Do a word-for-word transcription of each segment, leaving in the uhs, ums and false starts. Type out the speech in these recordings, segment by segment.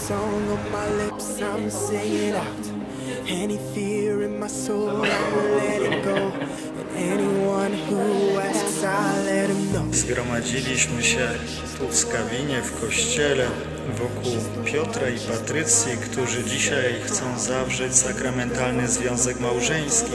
song on my lips, I'm singing out. Any fear in my soul, I'll let it go. And anyone who asks, I'll let him know. Zgromadziliśmy się tu w Skawinie, w kościele, wokół Piotra i Patrycji, którzy dzisiaj chcą zawrzeć sakramentalny związek małżeński.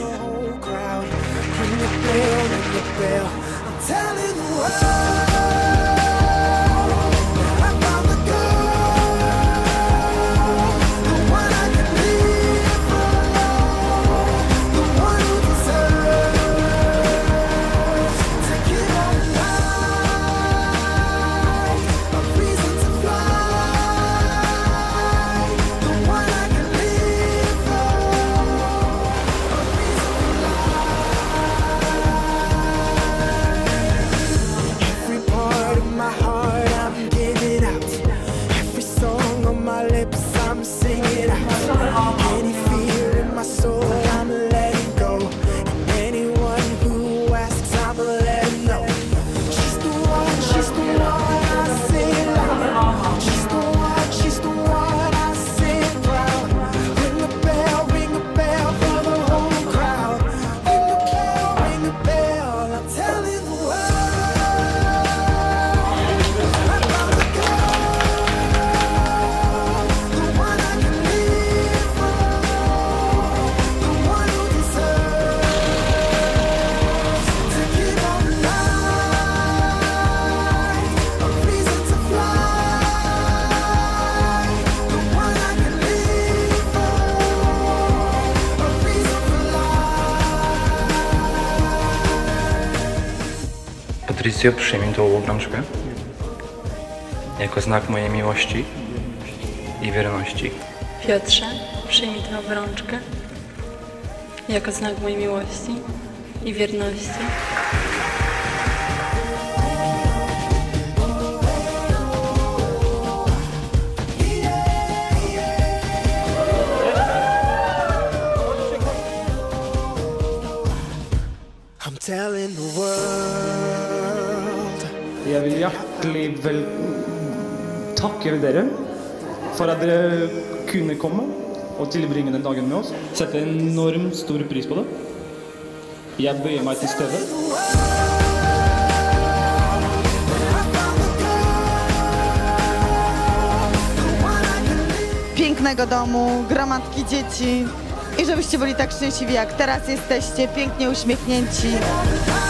Patrycjo, przyjmij tą obrączkę jako znak mojej miłości i wierności. Piotrze, przyjmij tę obrączkę jako znak mojej miłości i wierności. I'm telling the world. Jeg vil hjertelig vel takke dere for at dere kunne komme og tilbringe den dagen med oss. Setter enormt stor pris på det. Jeg bøyer meg til stedet. Pięknego domu, gromadki dzieci i żebyście byli tak szczęśliwi jak teraz jesteście, pięknie uśmiechnięci.